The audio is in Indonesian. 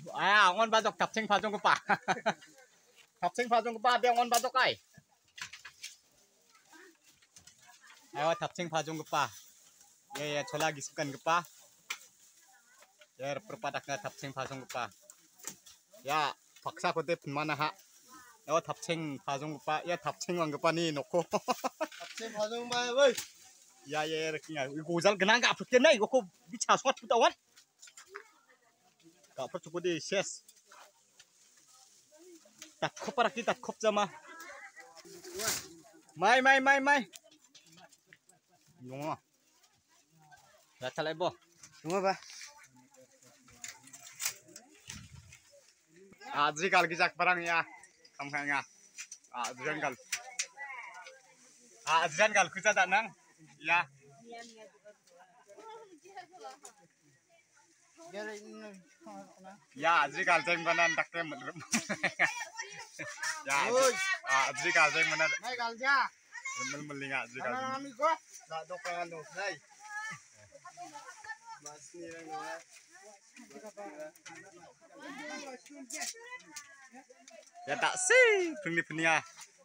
ngon ba jok tapsing pha jong ko pa. Tapsing pha jong ko pa be ngon ba jok ai. Ayo tapsing pha jong ko pa. Ya chola giskan ko pa. Ya perpadakna tapsing pha jong ko pa. Ya paksa ko de mana ha. Ayo tapsing pha jong ko pa. Ya tapsing wang ko pa ni noko. Tapsing pha jong ba woi. Ya rekinga. Gojal genang ga putke nai ko bicha swat putawan. Ga put ko di ses. Tak kopar kita kop jama. Mai. Nungo. Ya chalai bo. Nungo ba. Aji kal kijak barang ya. Kam khanga. Ajan kal kuja danang. Ya. Ya aji kal jeng banan takte. Ya aji kal jeng banan. Nai galja. Melinga aji kal. Kami ko. Da dokan do. Nai. Masni rang wa. Ya tak sih, pengni penia.